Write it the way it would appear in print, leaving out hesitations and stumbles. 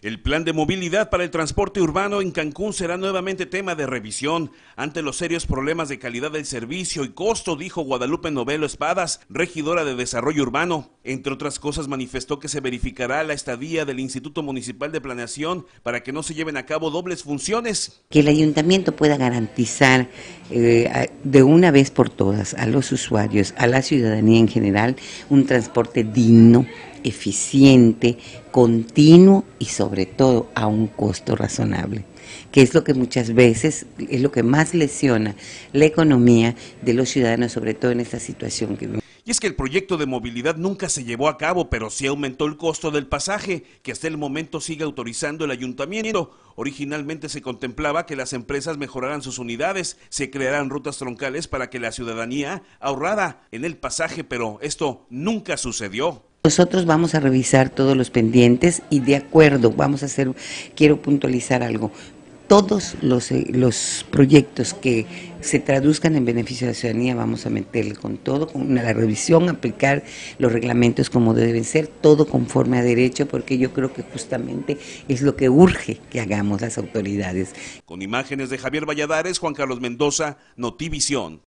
El plan de movilidad para el transporte urbano en Cancún será nuevamente tema de revisión ante los serios problemas de calidad del servicio y costo, dijo Guadalupe Novelo Espadas, regidora de Desarrollo Urbano. Entre otras cosas, manifestó que se verificará la estadía del Instituto Municipal de Planeación para que no se lleven a cabo dobles funciones. Que el ayuntamiento pueda garantizar de una vez por todas a los usuarios, a la ciudadanía en general, un transporte digno, eficiente, continuo y sobre todo a un costo razonable, que es lo que muchas veces es lo que más lesiona la economía de los ciudadanos, sobre todo en esta situación que vivimos. Y es que el proyecto de movilidad nunca se llevó a cabo, pero sí aumentó el costo del pasaje, que hasta el momento sigue autorizando el ayuntamiento. Originalmente se contemplaba que las empresas mejoraran sus unidades, se crearan rutas troncales para que la ciudadanía ahorrara en el pasaje, pero esto nunca sucedió. Nosotros vamos a revisar todos los pendientes y de acuerdo, quiero puntualizar algo, todos los proyectos que se traduzcan en beneficio de la ciudadanía vamos a meterle con todo, con la revisión, aplicar los reglamentos como deben ser, todo conforme a derecho, porque yo creo que justamente es lo que urge que hagamos las autoridades. Con imágenes de Javier Valladares, Juan Carlos Mendoza, Notivisión.